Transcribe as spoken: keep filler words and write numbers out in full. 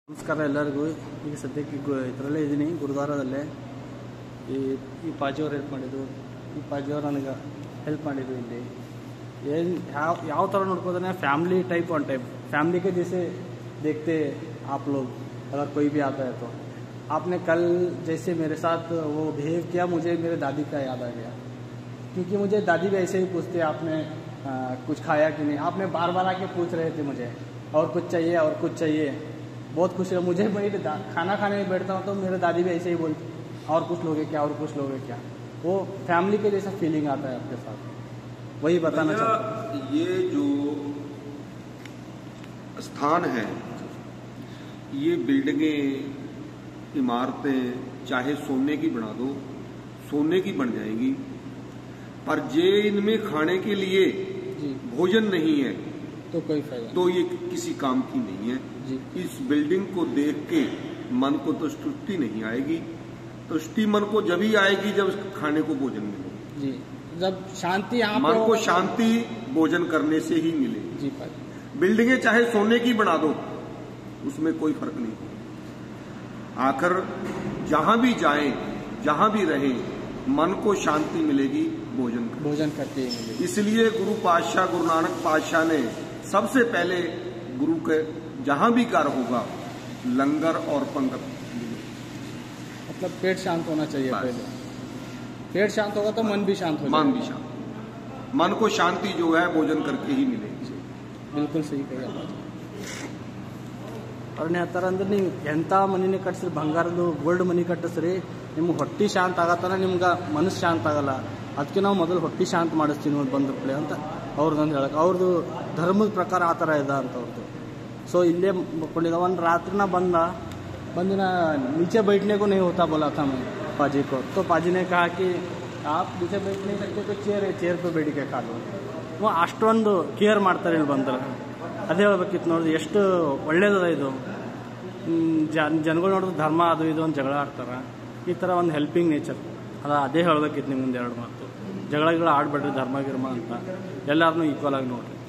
ನಮಸ್ಕಾರ ಎಲ್ಲರಿಗೂ. ಈಗ ಸದ್ಯಕ್ಕೆ ಇದರಲ್ಲೇ ಇದ್ದೀನಿ, ಗುರುದ್ವಾರದಲ್ಲೇ. ಈ ಈ ಪಾಜಿಯವ್ರು ಹೆಲ್ಪ್ ಮಾಡಿದ್ದು, ಈ ಪಾಜಿಯವ್ರು ನನಗೆ ಹೆಲ್ಪ್ ಮಾಡಿದ್ದು. ಇಲ್ಲಿ ಏನು ಯಾವ ಯಾವ ಥರ ನೋಡ್ಕೋದ್ರೆ family type one type family के जैसे देखते आप लोग, अगर कोई भी आता है तो. आपने कल जैसे मेरे साथ वो बिहेव किया, मुझे मेरे दादी का याद आ गया, क्योंकि मुझे दादी भी ऐसे ही पूछते आपने आ, कुछ खाया कि नहीं. आपने बार बार आके पूछ रहे थे मुझे और कुछ चाहिए और कुछ चाहिए. बहुत खुशी है मुझे. मैं खाना खाने में बैठता हूँ तो मेरे दादी भी ऐसे ही बोलती, और कुछ लोगे क्या, और कुछ लोगे क्या. वो फैमिली के जैसा फीलिंग आता है आपके साथ, वही बताना चाहता हूँ. ये जो स्थान है, ये बिल्डिंगें, इमारतें चाहे सोने की बना दो, सोने की बन जाएंगी, पर जे इनमें खाने के लिए भोजन नहीं है तो कोई फायदा, तो ये किसी काम की नहीं है. जी. इस बिल्डिंग को देख के मन को तो तुष्टि नहीं आएगी. तुष्टि मन को जब ही आएगी जब खाने को भोजन मिले. जी. जब शांति मन को शांति भोजन करने से ही मिले. जी. बिल्डिंगें चाहे सोने की बना दो, उसमें कोई फर्क नहीं. आखिर जहां भी जाएं, जहां भी रहें, मन को शांति मिलेगी भोजन कर. भोजन करते ही मिलेगी. इसलिए गुरु पातशाह गुरु नानक पातशाह ने सबसे पहले गुरु के जहां भी घर होगा लंगर और पंगत, मतलब पेट शांत होना चाहिए. पहले पेट शांत होगा तो मन भी शांत हो जाएगा. मन भी शांत. मन को शांति जो है भोजन करके ही मिलेगी. बिल्कुल सही कहा. ಅವ್ರನ್ನ ಹೇಳ್ತಾರೆ ಅಂದ್ರೆ ನೀವು ಎಂಥ ಮನಿನೇ ಕಟ್ಸ್ರಿ, ಬಂಗಾರದ್ದು ಗೋಲ್ಡ್ ಮನಿ ಕಟ್ಟಿಸ್ರಿ, ನಿಮ್ಗೆ ಹೊಟ್ಟೆ ಶಾಂತ ಆಗತ್ತಾನ, ನಿಮ್ಗೆ ಮನಸ್ಸು ಶಾಂತ ಆಗಲ್ಲ. ಅದಕ್ಕೆ ನಾವು ಮೊದಲು ಹೊಟ್ಟೆ ಶಾಂತ ಮಾಡಿಸ್ತೀವಿ ನೋಡಿ ಬಂದ ಪ್ಲೇ ಅಂತ ಅವ್ರದ್ದೊಂದು ಹೇಳಕ್ಕೆ. ಅವ್ರದ್ದು ಧರ್ಮದ ಪ್ರಕಾರ ಆ ಥರ ಇದೆ ಅಂತ ಅವ್ರದ್ದು. ಸೊ ಇಲ್ಲೇ ಮಕ್ಕೊಂಡಿದ್ದ. ಒಂದು ರಾತ್ರಿನ ಬಂದ बंदना नीचे बैठने को नहीं होता बोला था मैं पाजी को. तो पाजी ने कहा कि आप नीचे बैठ नहीं सकते तो चेयर है, चेयर पे बैठ के खा लो. वो ಅಷ್ಟೊಂದು ಕೇರ್ ಮಾಡ್ತಾರೆ ಇಲ್ಲಿ ಬಂದ್ರೆ. ಅದೇ ಹೇಳ್ಬೇಕಿತ್ತು ನೋಡಿದ್ರೆ ಎಷ್ಟು ಒಳ್ಳೇದದ ಇದು. ಜನ ಜನಗಳು ನೋಡಿದ್ರೆ ಧರ್ಮ ಅದು ಇದು ಒಂದು ಜಗಳ ಆಡ್ತಾರೆ. ಈ ಥರ ಒಂದು ಹೆಲ್ಪಿಂಗ್ ನೇಚರ್ ಅದ. ಅದೇ ಹೇಳ್ಬೇಕಿತ್ತು ನಿಮ್ಗೆ ಎರಡು ಮಾತು. ಜಗಳ ಗಿಗಳ ಆಡ್ಬೇಡ್ರಿ ಧರ್ಮ ಗಿರ್ಮ ಅಂತ, ಎಲ್ಲರನ್ನೂ ಈಕ್ವಲ್ ಆಗಿ ನೋಡ್ರಿ.